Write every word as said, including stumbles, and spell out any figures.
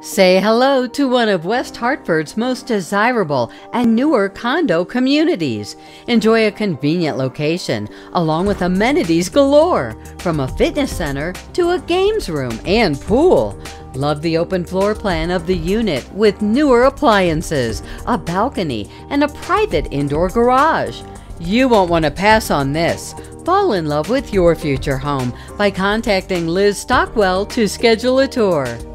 Say hello to one of West Hartford's most desirable and newer condo communities. Enjoy a convenient location along with amenities galore, from a fitness center to a games room and pool. Love the open floor plan of the unit with newer appliances, a balcony, and a private indoor garage. You won't want to pass on this. Fall in love with your future home by contacting Liz Stockwell to schedule a tour.